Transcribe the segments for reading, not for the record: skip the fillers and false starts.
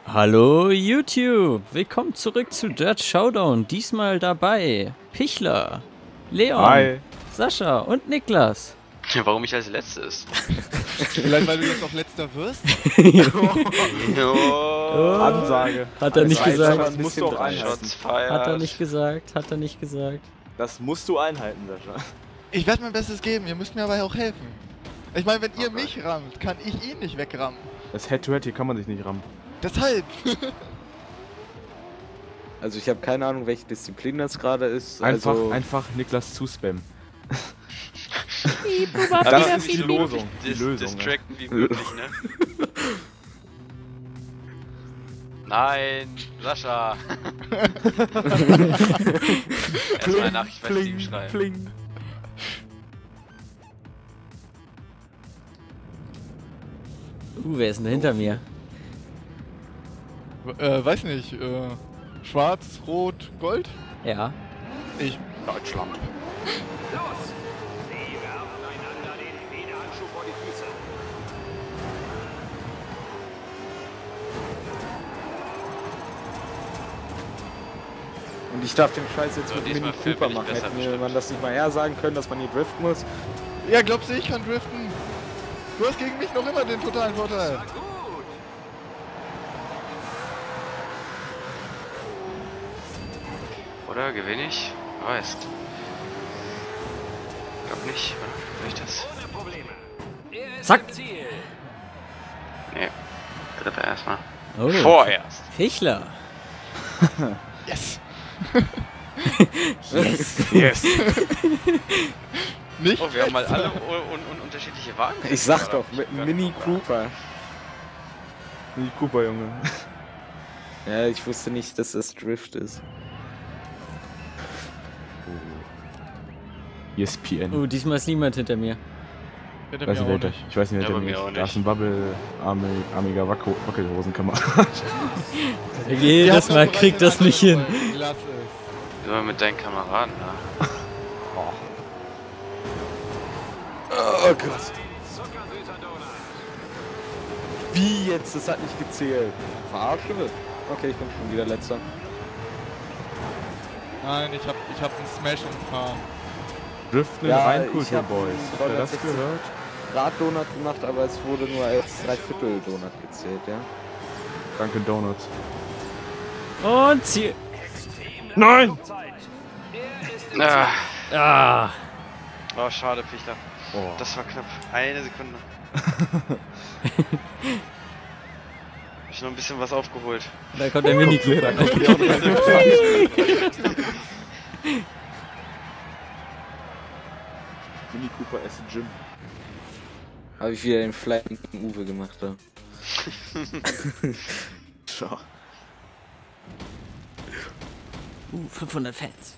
Hallo YouTube, willkommen zurück zu Dirt Showdown. Diesmal dabei Pichler, Leon, Hi. Sascha und Niklas. Warum ich als letztes? Vielleicht weil du jetzt noch letzter wirst? Oh. Ansage. Hat er nicht gesagt. Das musst du auch einhalten. Shots fired. Hat er nicht gesagt, hat er nicht gesagt. Das musst du einhalten, Sascha. Ich werde mein Bestes geben, ihr müsst mir aber auch helfen. Ich meine, wenn ihr Okay. mich rammt, kann ich ihn nicht wegrammen. Das Head-to-Head hier kann man sich nicht rammen. Deshalb. Also ich habe keine Ahnung, welche Disziplin das gerade ist. Einfach Niklas zuspammen. Aber Das ist die Losung. Die Lösung. Distracten wie möglich, ne? Nein, Sascha! Erstmal eine Nachricht bei Steam schreiben. pling. Wer ist denn hinter mir? Weiß nicht, schwarz, rot, gold? Ja. Ich. Deutschland. Los! Sie werfen einander den Federhandschuh vor die Füße. Und ich darf den Scheiß jetzt So, mit diesmal Mini bin Cooper ich machen. besser Hätten bestimmt. man das nicht mal eher sagen können, dass man hier driften muss? Ja, glaubst du, ich kann driften? Du hast gegen mich noch immer den totalen Vorteil. Gut! Oder gewinne ich? Weißt. Glaub nicht, oder? Soll ich das? Ohne Probleme. Er ist Zack. im Ziel. Nee. Dritter erstmal. Oh, Vorerst. Pichler. Yes. Yes. Yes. Nicht? Oh, wir haben mal alle unterschiedliche Wagen. Ich sag doch, mit Mini Cooper. Mini Cooper, Junge. Ja, ich wusste nicht, dass das Drift ist. ESPN. Oh, diesmal ist niemand hinter mir. Hinter Weiß mir nicht, auch wer nicht. ich weiß nicht, Ja, wer bei der mir auch nicht. Da ist ein nicht. Bubble-armiger Wackelhosenkamerad. Jedes Mal kriegt das nicht hin. Lass es. Immer mit deinen Kameraden, ne? Oh Gott. Zuckersüßer Donut. Wie jetzt? Das hat nicht gezählt. Verarsche? Okay, ich bin schon wieder letzter. Nein, ich hab einen Smash und Fahren. Driften Ja, rein, ich Kultur hab Boys. Habt ihr das 360 gehört? Rad-Donut gemacht, aber es wurde nur als Dreiviertel-Donut gezählt, ja? Danke, Donuts. Und Ziel. Nein! Zeit. Er ist im Ah, Ah. oh, schade, Pichler. Oh. Das war knapp. Eine Sekunde. Hab ich noch ein bisschen was aufgeholt. Da kommt der Mini Cooper. Mini Cooper S Gym. Habe ich wieder den Flying Uwe gemacht da. Schau. 500 Fans.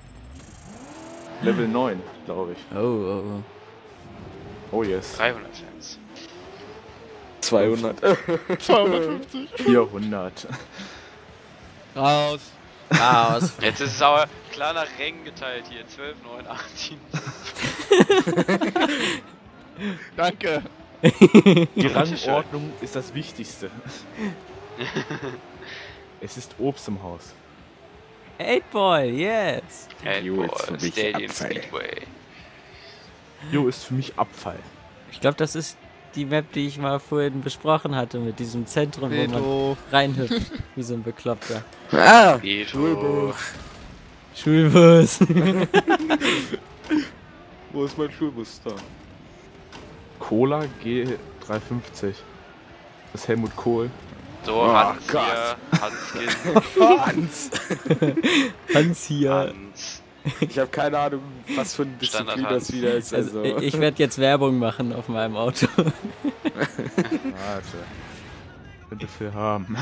Level 9, glaube ich. Oh, oh, oh. Oh yes. 300 Fans. 200. 250. 400. Raus. Raus. Jetzt ist es aber klar nach Rängen geteilt hier. 12, 9, 18. Danke. Die Rangordnung ist das Wichtigste. Es ist Obst im Haus. 8-Ball, yes. Jo, Ball, jetzt hab ich Stadium Abfall. Speedway. Jo, ist für mich Abfall. Ich glaube, das ist die Map, die ich mal vorhin besprochen hatte, mit diesem Zentrum, wo man Veto. reinhüpft, wie so ein Bekloppter. Ah! Veto. Schulbus. Wo ist mein Schulbus da? Cola G350. Das ist Helmut Kohl. So, Oh Hans Gott. hier. Hanskin. Hans! Hans hier. Hans. Ich habe keine Ahnung, was für eine Disziplin Standard das wieder ist. Also, Also, ich werde jetzt Werbung machen auf meinem Auto. Warte. Könnte viel haben.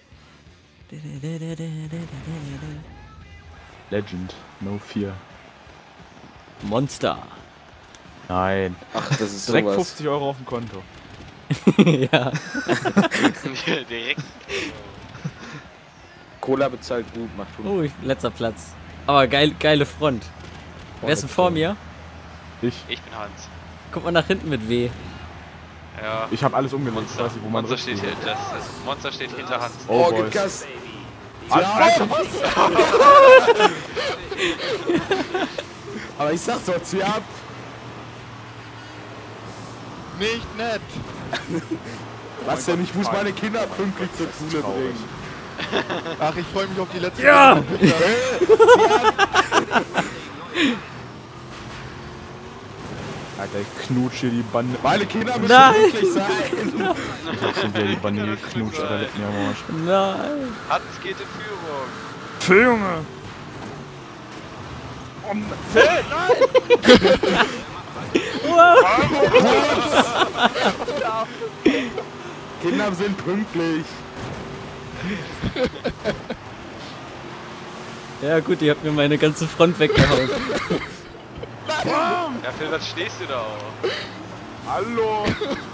Legend. No fear. Monster. Nein. ach, das ist Direkt sowas. 50 Euro auf dem Konto. Ja. Direkt. Cola bezahlt gut, macht gut. Oh, letzter Platz. Aber geile Front. Wer ist denn vor mir? Ich. Ich bin Hans. Guck mal nach hinten mit W. Ja. Ich habe alles umgelegt, Monster. weiß nicht, wo man Monster steht richtig hier. Das Monster steht hinter Hans. Oh, Boys. gib Gas. Alter. Aber ich sag's doch, zieh ab. Nicht nett. Was denn? Ich muss meine Kinder pünktlich zur Schule bringen. Ach, ich freue mich auf die letzte Ja! Runde. Alter, ich knutsch hier die Bande. Meine Kinder müssen Nein. pünktlich sein. Ich hab schon wieder die Bande geknutscht, Alter, leck mir am Arsch. Nein. Hans geht in Führung. Phil, Junge! Kinder sind pünktlich. Ja gut, ihr habt mir meine ganze Front weggehauen. Ja, Phil, was stehst du da auch? Hallo!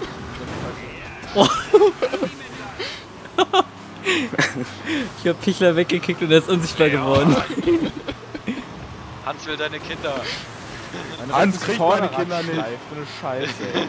Ich hab Pichler weggekickt und er ist unsichtbar geworden. Hans will deine Kinder. Hans kriegt meine Kinder nicht. So eine Scheiße, ey.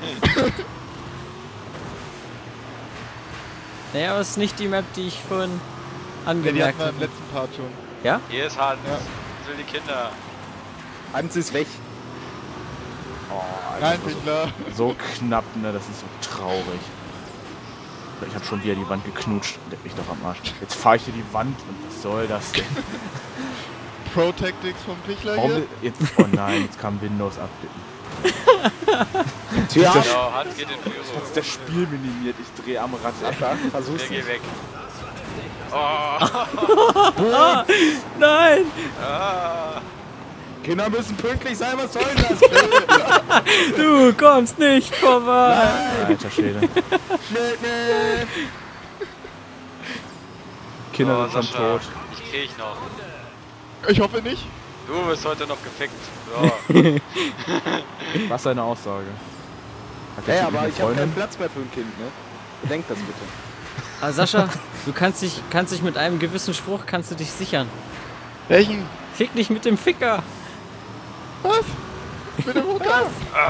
Naja, aber es ist nicht die Map, die ich vorhin Ja, die angemerkt hatten wir im habe. letzten Part schon. Ja? Hier ist Hans. Ja. Hans will die Kinder. Hans ist weg. Oh, Nein, Pichler. so knapp, ne? Das ist so traurig. Ich hab schon wieder die Wand geknutscht. Leck mich doch am Arsch. Jetzt fahr ich hier die Wand und was soll das denn? Pro-Tactics vom Pichler Warum hier. jetzt, oh nein, jetzt kam Windows Update. Zieh ab. Genau, Hans geht in Führung. Jetzt das Spiel minimiert, ich dreh am Rad. Versuch's Der nicht. geh weg. Oh. Nein! Ah. Kinder müssen pünktlich sein, was soll das? Du kommst nicht vorbei! Alter Schwede. Nee. Kinder Oh, sind schon Sascha, tot. Ich krieg noch. Ich hoffe nicht. Du wirst heute noch gefickt. So. Was ist deine Aussage? Hat Hey, der Typ aber eine ich habe keinen Freundin? Platz mehr für ein Kind, ne? Denk das bitte. Aber Sascha, du kannst dich mit einem gewissen Spruch kannst du dich sichern. Welchen? Fick dich mit dem Ficker! Was? Mit dem Hokas?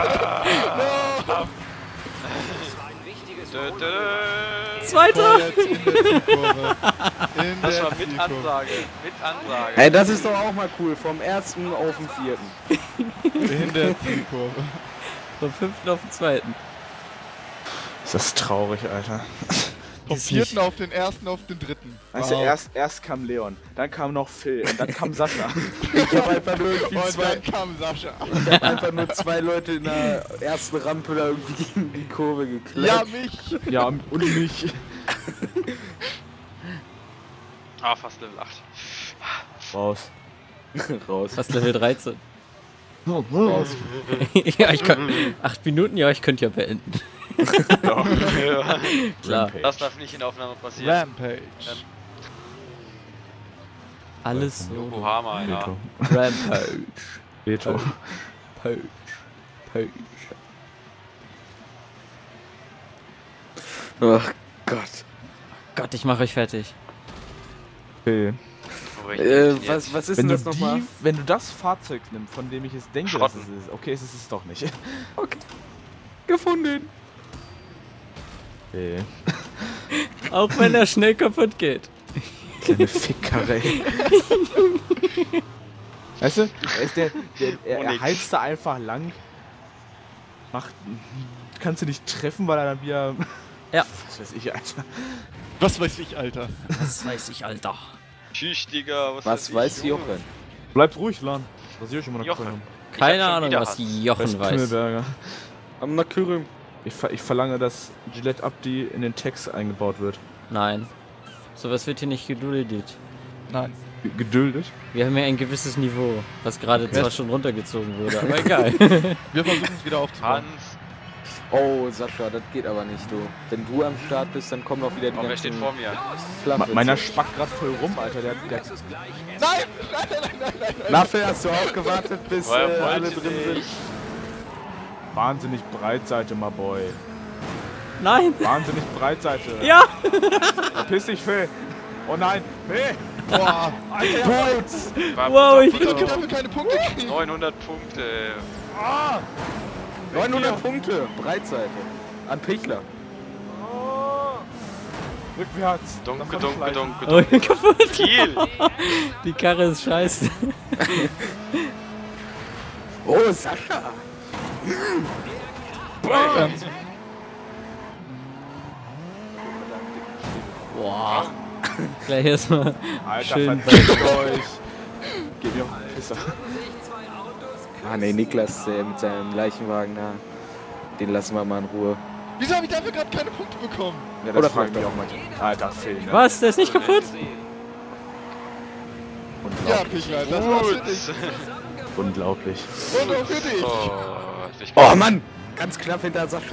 Dö, dö. Zweiter! Vorwärts in der Zielkurve. In Das der war mit Zielkurve. Ansage. Mit Ansage. Hey, das ist doch auch mal cool. Vom 1. auf den 4. In der Zielkurve. Vom 5. auf den 2. Ist das traurig, Alter. Vom Ist 4. nicht- auf den 1. auf den 3. Weißt du, erst kam Leon, dann kam noch Phil und dann kam Sascha. Ich habe einfach nur irgendwie Und zwei, dann kam Sascha. ich hab einfach nur zwei Leute in der ersten Rampe da irgendwie gegen die Kurve geklemmt. Ja, mich. Ja, und mich. Ah, fast Level 8. Raus. Raus. Fast Level 13. Raus. Ja, ich kann. 8 Minuten, ja, ich könnte ja beenden. Ja. Klar. Rampage. Das darf nicht in der Aufnahme passieren. Rampage. Alles so. Yokohama, ja. Veto. Rampage. Veto. Page. Page. Ach Gott. Gott, ich mache euch fertig. Phil. Wo bin ich denn jetzt? Was ist denn das nochmal? Wenn du das Fahrzeug nimmst, von dem ich es denke, dass Schrotten. es ist, okay, es ist es doch nicht. Gefunden. Phil. Auch wenn er schnell kaputt geht. Kleine Fickkarre. Weißt du, er nix. heizt da einfach lang. Kannst du nicht treffen, weil er dann wieder. Ja. Was weiß ich, Alter. Was weiß ich, Alter. Das weiß ich, Alter. Tschüss, Digga. Was weiß Jochen? Bleibt ruhig, Lan. Was ich immer noch Jochen. können. Keine hab schon Ahnung, wieder was Hass. Jochen weiß. Kümmelberger. Am Nakürüm. Ich verlange, dass Gillette Abdi in den Text eingebaut wird. Nein. Sowas wird hier nicht geduldet. Nein. Geduldet? Wir haben ja ein gewisses Niveau, was gerade zwar schon runtergezogen wurde, aber egal. Wir versuchen es wieder aufzubauen. Hans. Oh, Sascha, das geht aber nicht, du. Wenn du am Start bist, dann kommen auch wieder die Oh, wer steht ganzen vor mir? Fluffwitze. Meiner spackt grad voll rum, Alter. Der Nein! Laffe, hast du auch gewartet, bis Woher alle wollt ihr drin sind? nicht? wahnsinnig Breitseite, my boy. Nein! Wahnsinnig Breitseite. Ja! Verpiss dich, Phil. Oh nein, Phil. Boah! War Wow, ich Ich Butter- kann dafür keine Punkte kriegen. 900 Punkte. 900 Punkte, Breitseite. An Pichler. Rückwärts. Dunke, Lass dunke, mal dunke, Oh, dunke. kaputt. Kiel! Die Karre ist scheiße. Oh, Sascha. Boah. Gleich erstmal Alter, schön. verdammt euch. Gib mir auch einen Pisser. Ah ne, Niklas mit seinem Leichenwagen da. Den lassen wir mal in Ruhe. Wieso habe ich dafür gerade keine Punkte bekommen? Ja, Oder das fragen vielleicht wir auch mal. Alter, Phil, ne? Was? Der ist nicht kaputt? Ja, Pichler, das war's für dich. Unglaublich. Und auch für dich. Ich Oh Mann! Ganz knapp hinter Sascha.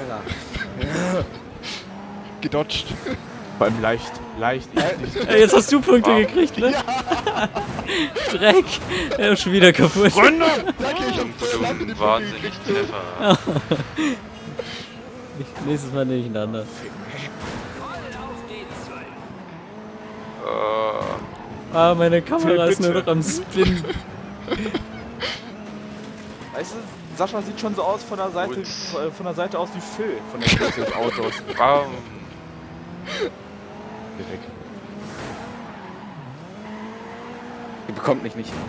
Gedodged. Vor allem leicht. Ey, jetzt hast du Punkte gekriegt, ne? Dreck. Er ist schon wieder kaputt. Danke, ich hab voll lange die Punkte Wahnsinnig gekriegt. Treffer. Nächstes Mal nebeneinander. Ah, meine Kamera ist nur noch am Spin. Weißt du, Sascha sieht schon so aus von der Seite aus wie Phil von der Größe des Autos. Bam. Direkt. Die bekommt mich nicht.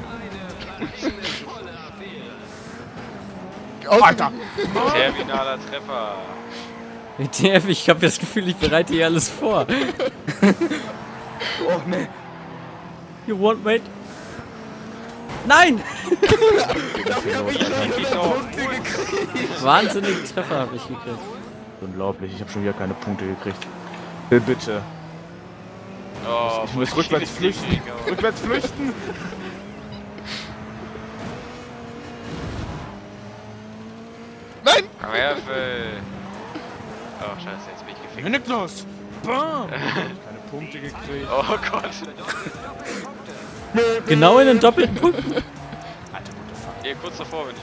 Alter! Terminaler Treffer. WTF, ich hab das Gefühl, ich bereite hier alles vor. Oh ne. You want mate? Nein! Wahnsinnigen Treffer habe ich gekriegt. Unglaublich, ich habe schon wieder keine Punkte gekriegt. Phil, bitte. Oh, Ich muss rückwärts flüchten. Rückwärts flüchten! Nein! Komm her, Phil. Oh, scheiße, jetzt bin ich gefickt. Niklas! Bam! Keine Punkte gekriegt. Oh Gott. Genau in den doppelten Punkt. Alter, gute Fahrt. Hier, kurz davor bin ich.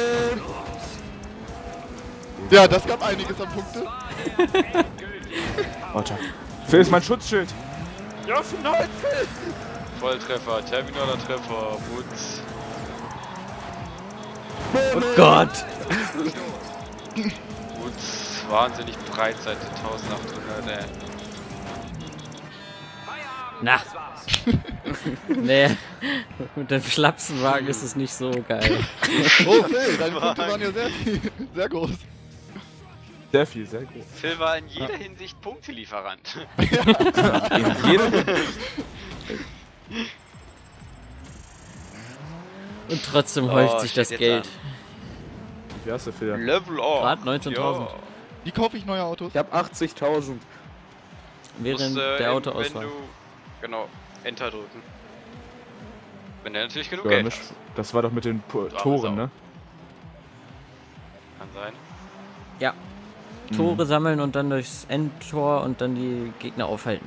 Ja, das gab einiges an Punkte. Alter. Phil ist mein Schutzschild. Ja, nein, Phil! Volltreffer, Terminaler Treffer, Wutz. Oh Gott. Wutz, wahnsinnig breit seit 1800, ey. Na. Nee. Mit dem Schlapsenwagen ist es nicht so geil. Oh, Phil, deine Punkte waren ja sehr groß. Sehr viel, sehr gut. Phil war in jeder Hinsicht Punktelieferant. In jedem. Und trotzdem häuft sich shit, das jetzt Geld. Wie hast du, Phil? Level up. Grad 19.000. Wie kaufe ich neue Autos? Ich hab 80.000. Während der Autoauswahl. Genau, Enter drücken. Wenn der natürlich genug Ja, Geld nicht- hat. das war doch mit den Toren, ne? Kann sein. Ja. Tore sammeln und dann durchs Endtor und dann die Gegner aufhalten.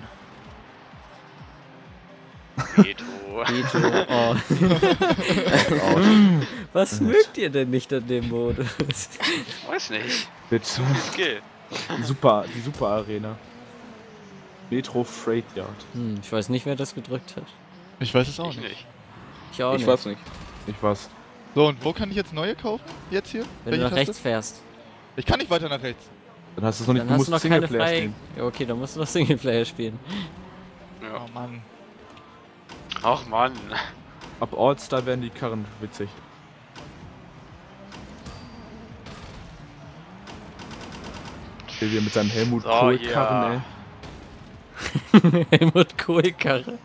Veto. Veto. Oh. Was mögt ihr denn nicht an dem Modus? Weiß nicht. Bitte. Skill. Die Super Arena. Metro Freight Yard. Ich weiß nicht, wer das gedrückt hat. Ich weiß es auch Ich nicht. nicht. Ich auch Ich nicht. weiß nicht. Ich weiß. So, und wo kann ich jetzt neue kaufen? Jetzt hier? Wenn Welche du nach Taste? rechts fährst, Ich kann nicht weiter nach rechts. Dann hast du es noch nicht, dann du hast musst du noch keine Singleplayer freie... spielen. Ja, okay, dann musst du noch Singleplayer spielen. Ja. Oh Mann. Ach Mann. Ab All-Star werden die Karren witzig. Phil hier mit seinem Helmut So, Kohl-Karren, ja. ey. Helmut Kohl-Karre.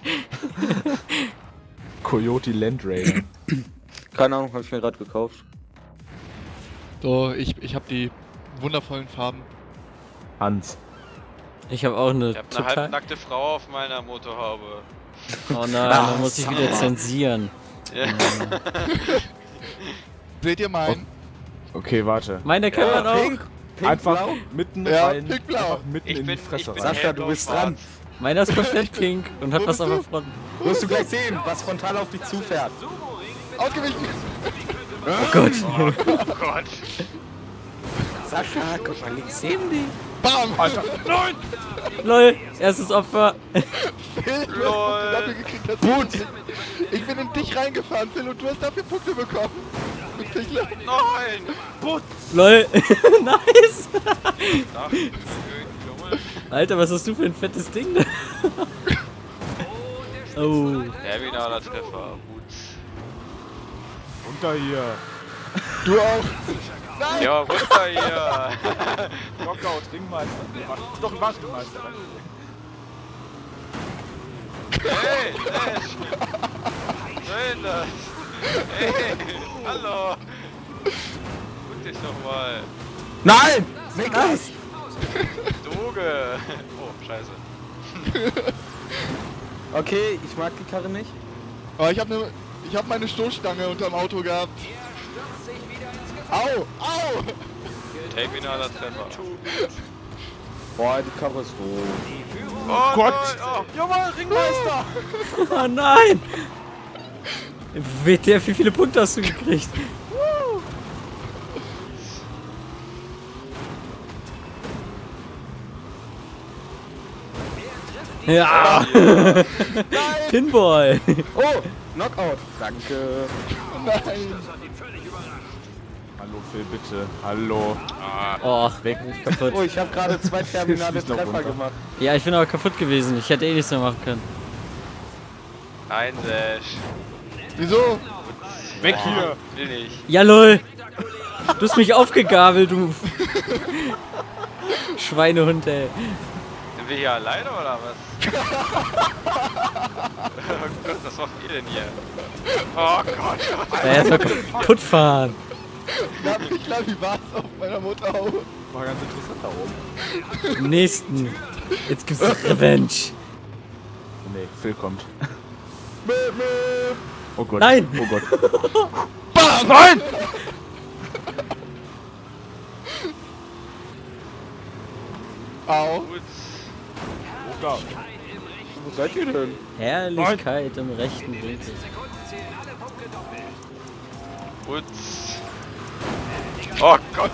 Coyote Land Raider. Keine Ahnung, habe ich mir gerade gekauft. So, ich habe die wundervollen Farben. Hans. Ich habe auch eine Ich hab eine total... halbnackte Frau auf meiner Motorhaube. Oh nein, da muss ich wieder zensieren. Ja. Seht ihr meinen? Okay, warte. Meine kann man auch. Pink Einfach blau. mitten Ja, rein. pink-blau. Einfach mitten Ich in bin, die Fresse ich bin rein. Sascha, du bist dran. Meiner ist komplett pink und hat Wo was bist auf der du? Front. Wirst du gleich sehen, was frontal auf dich zufährt. Ausgewichen! Oh Gott. Oh Gott. Sascha, guck mal links neben dich. Bam! Alter, nein! Lol, erstes Opfer. Phil, du hast Punkte dafür gekriegt, dass ich bin in dich reingefahren, Phil, und du hast dafür Punkte bekommen. Pichler. Nein! Putz! LOL. Nice. Nach Junge. Alter, was hast du für ein fettes Ding? Oh. Terminaler Treffer. Gut. Runter hier! Du auch. Nein. Ja, runter hier! Knockout, Ringmeister. Doch, ein Ringmeister. Hey! Hey! Nein, das! Hey! Hallo! Guck dich doch mal! Nein! Nice! Doge! Oh, scheiße. Okay, ich mag die Karre nicht. Aber ich hab meine Stoßstange unterm Auto gehabt. Au! Au! Terminaler Treffer. Boah, die Karre ist doof. Oh Gott! Nein, Jawohl, Ringmeister! Oh nein! WTF, wie viele Punkte hast du gekriegt? Ja! Pinball! Oh, Knockout. Danke. Nein! Hallo Phil, bitte. Hallo. Oh, weg, kaputt. Oh, ich habe gerade 2 terminale Schieß noch Treffer runter. gemacht. Ja, ich bin aber kaputt gewesen. Ich hätte eh nichts mehr machen können. Nein, Sash. Wieso? Weg hier! Will nicht. Ja, lol! Du hast mich aufgegabelt, du Schweinehund, ey. Sind wir hier alleine oder was? Oh Gott, was macht ihr denn hier? Oh Gott. Ja, erstmal kaputt fahren. Na, Pichler, wie war's auf meiner Motorhaube? War ganz interessant da oben. Nächsten. Jetzt gibt's Revenge. Nee, Phil kommt. Mö, mö. Oh Gott. Nein! Oh Gott. Bam! Nein! Au! Gut. Ja. Wo seid ihr denn? Herrlichkeit im rechten Winkel. Gut. Oh Gott.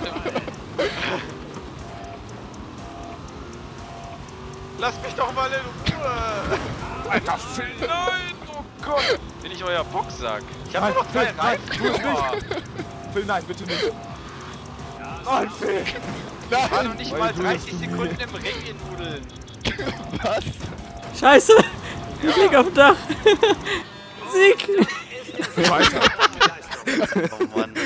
Lass mich doch mal in Ruhe. Alter Phil! Nein, oh Gott. Bin ich euer Boxsack? Ich hab Nein, nur noch 3 Phil, nein, Reifen. tu es nicht. Phil, nein, bitte nicht. Nein, Phil! Ich war noch nicht Weil mal du 30 das nie- Sekunden im Ring in Nudeln. Was? Scheiße! Ich lieg auf dem Dach! Sieg! Weiter. Oh Mann.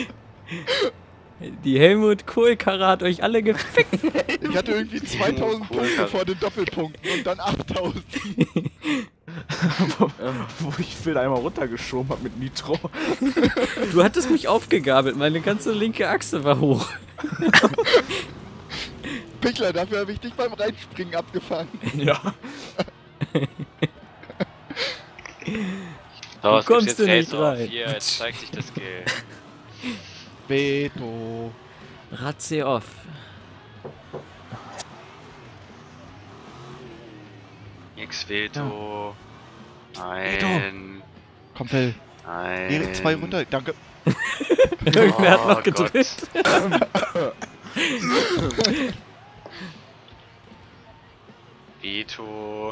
Die Helmut Kohl-Karre hat euch alle gefickt! Ich hatte irgendwie 2000 Punkte vor den Doppelpunkten und dann 8000. Wo ich Phil einmal runtergeschoben hab mit Nitro. Du hattest mich aufgegabelt, meine ganze linke Achse war hoch. Pichler, dafür habe ich dich beim Reinspringen abgefangen. Ja. So, es gibt kommst jetzt du nicht Race auf. rein. Hier, jetzt zeigt sich das Skill. Beto. Ratze off. Nix Veto. Nein. Komm, Phil. Nein. Erik, 2 runter. Danke. Irgendwer hat noch Oh Gott. gedrückt. Veto.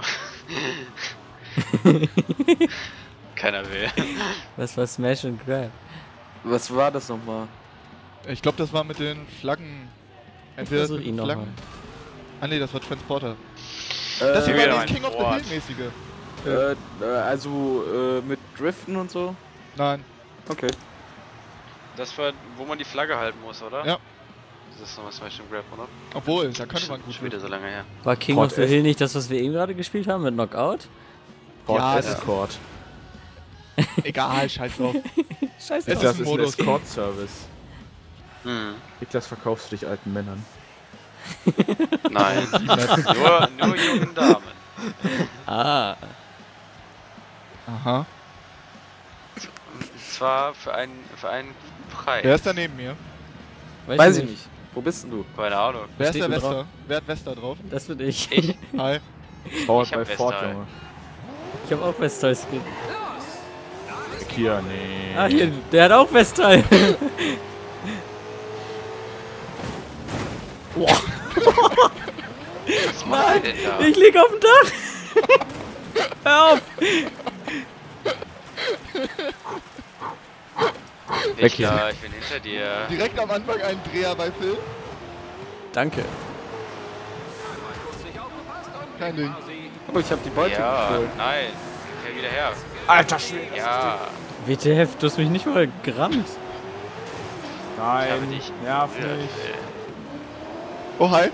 Keiner will. Was war Smash and Grab? Was war das nochmal? Ich glaube, das war mit den Flaggen. Entweder das versuch mit ihn den noch Flaggen. mal. Ah ne, das war Transporter. Das hier wieder war ein das King of the Wort. Hill mäßige. Also mit Driften und so? Nein. Okay. Das war, wo man die Flagge halten muss, oder? Ja. Das ist nochmal Smash and Grab, oder? Obwohl, da könnte man Schon gut wieder so lange her. War King Port of the F. Hill nicht das, was wir eben gerade gespielt haben mit Knockout? Port Ja, Escort. Egal, scheiß drauf. Scheiße. Es Das ist ein ist ein Modus. Escort-Service. Hm. Niklas, verkaufst du dich alten Männern. Nein. nur jungen Damen. Ah. Aha. Und zwar für einen Preis. Wer ist da neben mir? Weiß ich nicht. Wo bist denn du? Keine Ahnung. Wer ist steht der denn Wester? Wer hat Wester drauf? Das bin ich. Ich. Hi. Powered Ich hab by Ford, Westteil. Junge. Ich hab auch Westteil Skin. Kia, nee. Ah, hier, der hat auch Westteil. Was macht ihr denn da? Ich lieg auf dem Dach. Hör auf. Weg hier. Ja, ich bin hinter dir. Direkt am Anfang ein Dreher bei Phil. Danke. Kein Ding. Oh, ich hab die Beute Ja, geholt. nein. Okay, wieder her. Alter Schwede. Ja. WTF, du hast mich nicht mal gerammt. Ich habe Nein, dich nerv berührt, nicht. Phil. Oh, hi.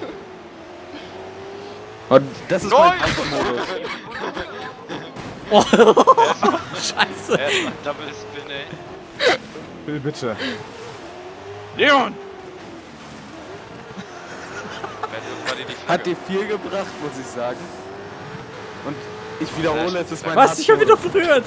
Und das ist mein Kampfmodus. Oh, Scheiße. Erstmal Double Spin, ey. Will bitte. Leon! Hat dir viel gebracht, muss ich sagen. Und ich wiederhole, es ist mein Was? Ich hab wieder Hassmodus. berührt.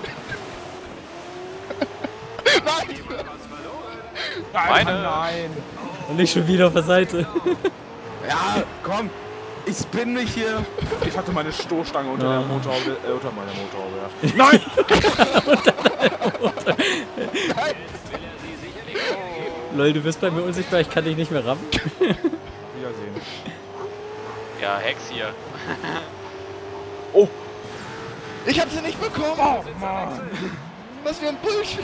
Nein! Meine. Nein! Und ich schon wieder auf der Seite. Ja, komm. Ich spin mich hier. Ich hatte meine Stoßstange unter Ja. der Motorhaube, unter meiner Motorhaube, ja. Nein! Lol, du bist bei mir unsichtbar, ich kann dich nicht mehr rammen. Wiedersehen. Ja, Hex hier. Oh! Ich hab sie nicht bekommen! Oh, Mann! Was für ein Bullshit!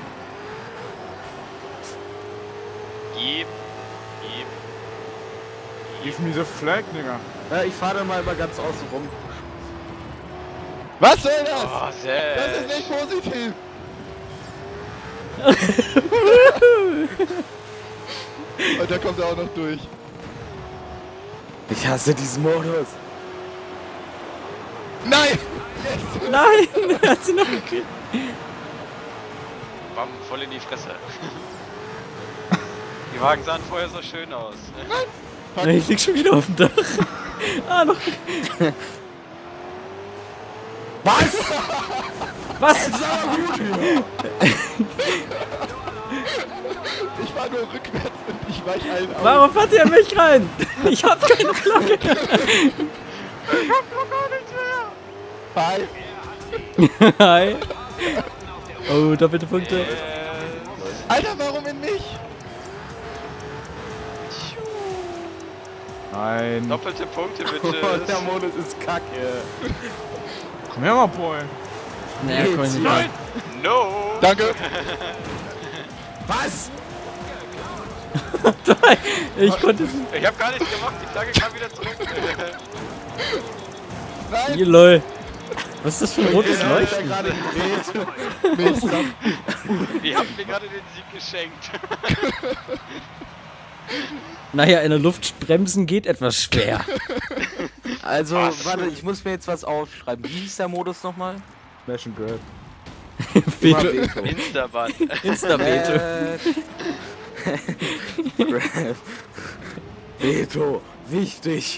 Gib. Give me the flag, Digga. Ich fahre da mal immer ganz außen rum. Was soll das? Oh, Das sehr. ist nicht positiv! Und da kommt er auch noch durch. Ich hasse diesen Modus. Nein! Nein, er hat sie noch gekriegt. Bam, voll in die Fresse. Die Wagen sahen vorher so schön aus. Ich lieg schon wieder auf dem Dach. Ah, noch. Was? Was? Ich war nur rückwärts und ich weich allen aus. Warum fährt ihr mich rein? Ich hab keine Flagge. Hi! Hi. Oh, doppelte Punkte. Alter, warum in mich? Nein. Doppelte Punkte Oh, der bitte. Modus ist kacke. Komm her, mal, Boy. Naja, komm nicht rein. No. Danke! Was? Ich konnte es Ich hab gar nichts gemacht, die Flagge kam wieder zurück. Nein! nicht. Lol. Was ist das für ein rotes Der hat Leuchten? gerade gedreht. Mist. Die haben mir gerade den Sieg geschenkt. Naja, in der Luft bremsen geht etwas schwer. Also, Was? warte, ich muss mir jetzt was aufschreiben. Wie hieß der Modus nochmal? Smash and Grab. Veto. Instabahn. Insta-Veto. Grab. Veto. Wichtig.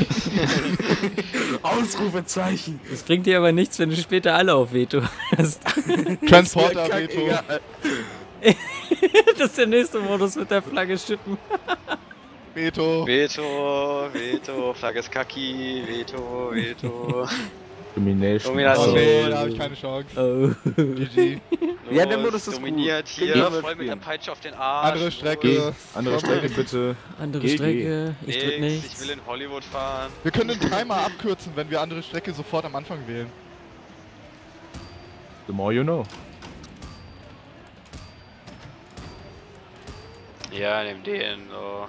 Ausrufezeichen. Das bringt dir aber nichts, wenn du später alle auf Veto hast. Transporter, Kack, Veto. egal. Das ist der nächste Modus mit der Flagge schippen. Veto. Veto, Flagge ist kacki, Veto. Domination. Oh Domination. nee, da hab ich keine Chance. Oh. GG. Ja, der Modus ist dominiert gut. hier, Können wir voll mit der mitspielen. Peitsche auf den Arsch. Andere Strecke. Andere Strecke, bitte. Andere GG. Strecke. Ich drück Nix, nichts. ich will in Hollywood fahren. Wir können den Timer abkürzen, wenn wir andere Strecke sofort am Anfang wählen. The more you know. Ja, nimm den, so.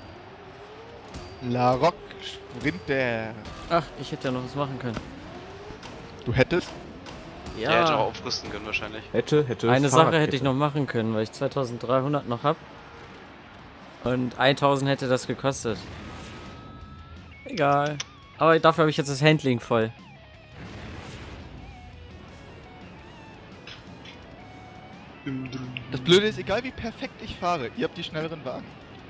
La Rock Sprinter. Ach, ich hätte ja noch was machen können. Du hättest? Der hätte auch Ja, aufrüsten können wahrscheinlich. Hätte. eine Sache hätte Fahrradkette. ich noch machen können, weil ich 2300 noch hab. Und 1000 hätte das gekostet. Egal. Aber dafür habe ich jetzt das Handling voll. Das Blöde ist, egal wie perfekt ich fahre, ihr habt die schnelleren Wagen.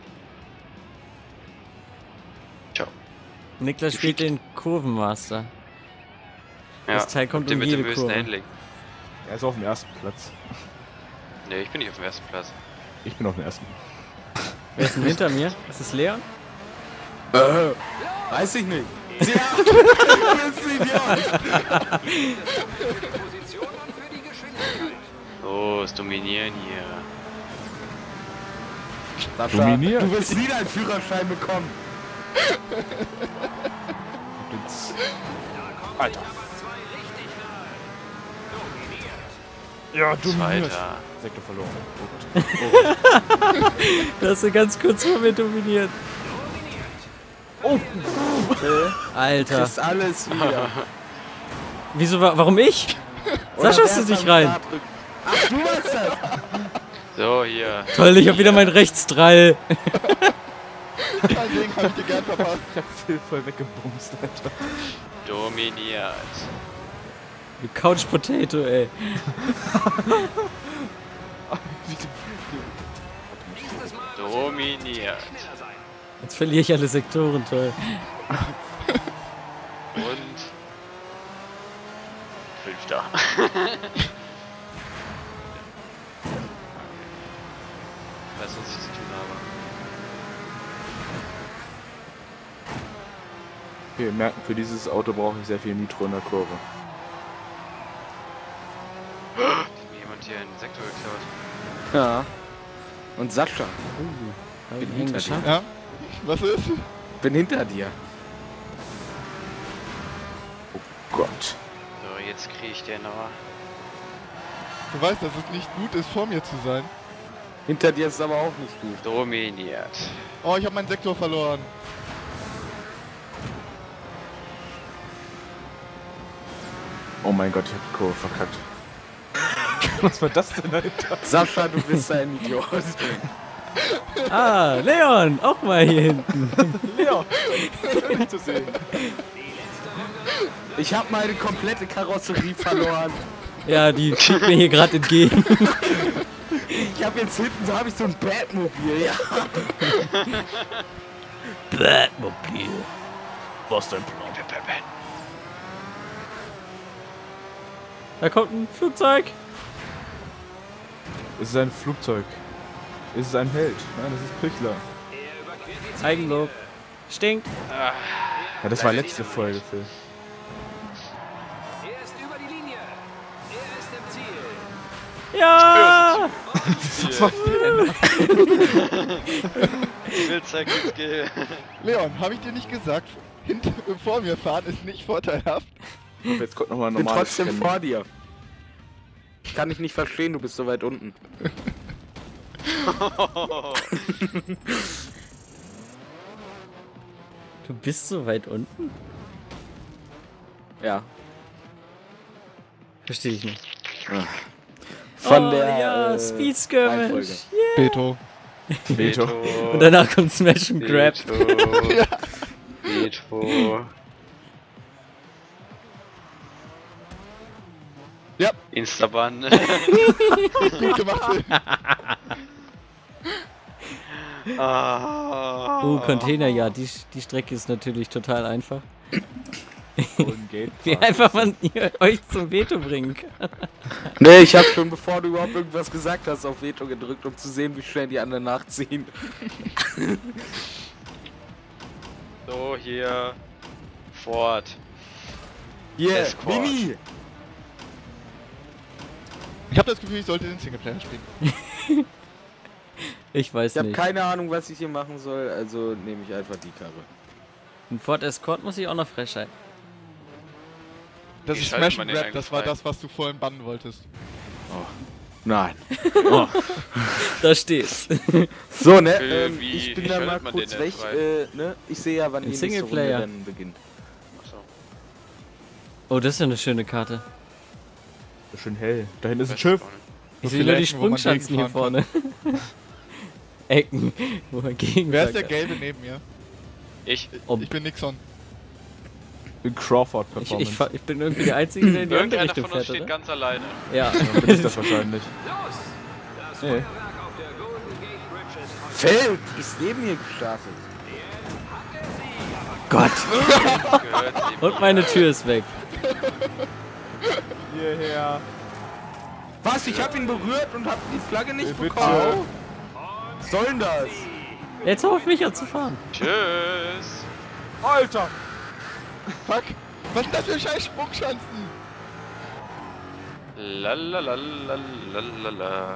Niklas spielt den Kurvenmaster. Ja, Das Teil kommt den um mit jede dem höchsten Kurve. Handling. Er ist auf dem ersten Platz. Ne, ich bin nicht auf dem ersten Platz. Ich bin auf dem ersten. Wer ist denn hinter mir? Ist das Leon? Weiß ich nicht. Ja, du bist ein Idiot. Position und für die Geschwindigkeit. Los, dominieren hier. Sascha, Dominiert. du wirst nie deinen Führerschein bekommen. Alter. Aber zwei richtig nahe. Dominiert. Ja, du Zweiter. Sektor verloren. Oh Gott. Du hast du ganz kurz vor mir dominiert. Oh. Alter. Das ist alles wieder. Wieso, warum ich? Sascha hast du dich rein. Ach, du warst das! So, hier. Toll, ich hab wieder mein Rechtsdrall. Kein Ding, hab ich dir gern verpasst. Ich hab Phil voll weggebumst, Alter. Dominiert. Du Couch Potato, ey. Dominiert. Jetzt verliere ich alle Sektoren, toll. Und... Fünfter. Ich weiß, was ich zu tun habe. Okay, wir merken, für dieses Auto brauche ich sehr viel Nitro in der Kurve. Hat mir jemand hier einen Sektor geklaut? Ja. Und Sascha. Bin hinter dir. Ja? Was ist? Bin hinter dir. Oh Gott. So, jetzt kriege ich den aber. Du weißt, dass es nicht gut ist, vor mir zu sein. Hinter dir ist es aber auch nicht gut. Dominiert. Oh, ich habe meinen Sektor verloren. Oh mein Gott, ich hab die Kurve verkackt. Was war das denn, Alter? Sascha, du bist ein Idiot. Ah, Leon, auch mal hier hinten. Leon, schön dich zu sehen. Ich habe meine komplette Karosserie verloren. Ja, die schiebt mir hier gerade entgegen. Ich habe jetzt hinten, so habe ich so ein Batmobil, ja. Batmobil. Was denn, Plan? Da kommt ein Flugzeug. Es ist ein Flugzeug. Es ist ein Held. Nein, das ist Pichler. Eigenlob. Stinkt. Ja, das war letzte Folge, Phil. Er ist über die Linie. Er ist im Ziel. Ja! Das war viel. Spielzeug mit Skill. Leon, habe ich dir nicht gesagt, vor mir fahren ist nicht vorteilhaft? Jetzt kommt nochmal ein Ich bin normales trotzdem Rennen. vor dir. Ich kann dich nicht verstehen, du bist so weit unten. Du bist so weit unten? Ja. Verstehe ich nicht. Von oh, der ja, Speed Skirmish. Reihenfolge. Beto. Veto. Und danach kommt Smash und Grab. Veto. Veto. Ja, Instaban. gut gemacht, Phil. Container, ja, die Strecke ist natürlich total einfach. Golden Gate. Wie einfach man euch zum Veto bringen kann. Nee, ich hab schon, bevor du überhaupt irgendwas gesagt hast, auf Veto gedrückt, um zu sehen, wie schnell die anderen nachziehen. So, hier. Fort. Hier, Escort. Mini! Ich habe das Gefühl, ich sollte den Singleplayer spielen. Ich weiß Ich habe nicht. keine Ahnung, was ich hier machen soll, also nehme ich einfach die Karre. Ein Ford Escort muss ich auch noch frechhalten. Das Wie ist schaltet Smash man and den Grab, das eigentlich war frei? das, was du vorhin bannen wolltest. Nein. Da steht's. So, ne, Wie ich bin dann mal schaltet man kurz den weg, denn frei? ne, ich sehe ja, wann Ein die nächste Runde Singleplayer. Rennen beginnt. Achso. Oh, das ist ja eine schöne Karte. Schön hell. Da hinten ist ein Schiff. Ich So sehe nur viele die Ecken, wo man Sprungschanzen hier gegenfahren vorne. Ecken, wo man gegen. Wer ist der Gelbe neben mir? Ich. Ich bin Nixon. In Crawford Ich Performance. bin irgendwie der Einzige, der in die andere Irgendeiner Richtung von uns fährt, steht oder? ganz alleine. Ja. Dann bin ich das wahrscheinlich. Los! Das Nee. Feuerwerk auf der Golden Gate Bridge ist Feld ist neben mir gestartet. Gott. Gehört dem Und meine Tür ist weg. Hierher. Was? Ich hab ihn berührt und hab die Flagge nicht Bitte. bekommen. Was soll denn das? Jetzt auf mich an zu fahren. Tschüss. Alter! Fuck! Was sind das für scheiß Sprungschanzen? Lalalalalalala.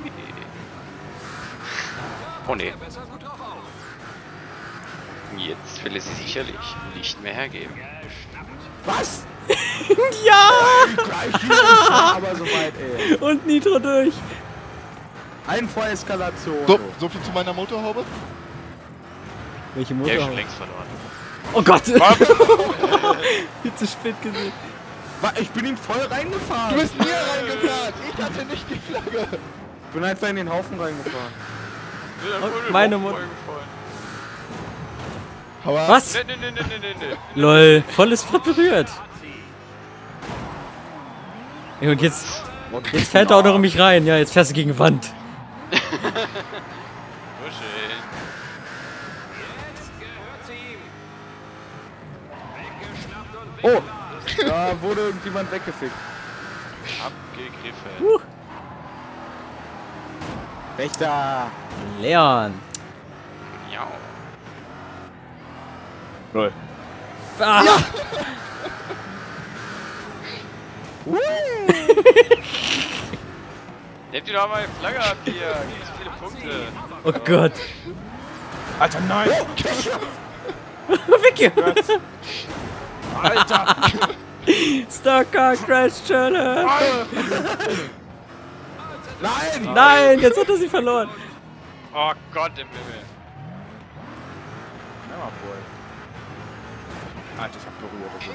Oh ne. besser gut drauf auf. Jetzt will es sie sicherlich nicht mehr hergeben. Was? Ja! Aber so weit, ey. Und Nitro durch. Ein Feuereskalation. So viel zu meiner Motorhaube. Welche Der ist schon Motor? längst verloren. Oh Gott. Viel zu spät gesehen. Ich bin ihm voll reingefahren. Du bist mir reingefahren. Ich hatte nicht die Flagge. Ich bin einfach in den Haufen reingefahren. Meine Mutter. Hau ab. Was? Nee. Lol, volles Brett berührt. Ja, und jetzt fährt er auch noch in mich rein. Ja, jetzt fährst du gegen die Wand. Oh, da wurde irgendjemand weggefickt. Abgegriffen. Rechter. Leon. Ja. Lol. Ah. Nehmt ihr doch mal die Flagge ab hier. Gibt so viele Punkte. Oh Gott. Alter, nein! Vicky. Alter! Starcar Crash Challenge. Nein! Nein, jetzt hat er sie verloren. Oh Gott im Himmel. Ja, wohl. Alter, ich hab berührt, das ist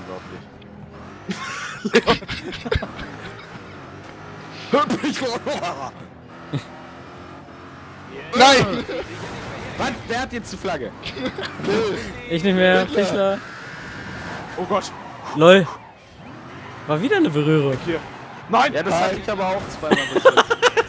unglaublich. Nein. Was? Wer hat jetzt die Flagge? Ich nicht mehr, Pichler. Oh Gott! Lol. War wieder eine Berührung. Hier! Nein! Ja, das hatte ich aber auch zweimal bestimmt.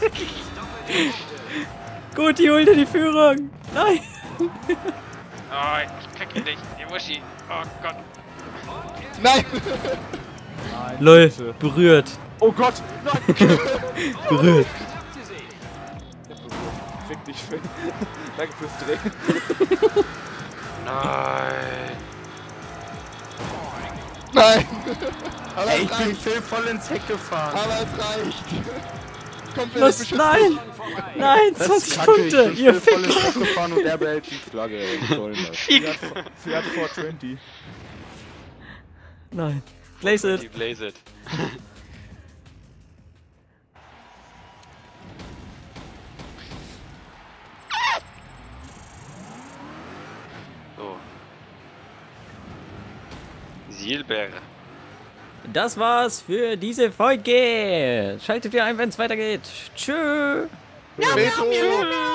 Gut, die holt dir die Führung. Nein. Oh, ich kacke nicht. Die Muschi. Oh Gott. Nein. Nein, Lol, bitte. berührt. Oh Gott! Nein! Berührt. Fick dich, Phil. Danke fürs Drehen. Nein. Nein. Aber Ey, es ich bin reicht. Phil voll ins Heck gefahren. Aber es reicht. Kommt Was? beschissen. Nein. Nein, Das 20 ist kacke, Punkte. Ich bin Ihr Phil voll ins Ficker. Heck gefahren und der behält die Flagge. Ey, was soll denn das? Fiat 420. Nein. Place Die it. Blaze it. So. Silber. Das war's für diese Folge. Schaltet wieder ein, wenn es weitergeht. Tschö. Veto.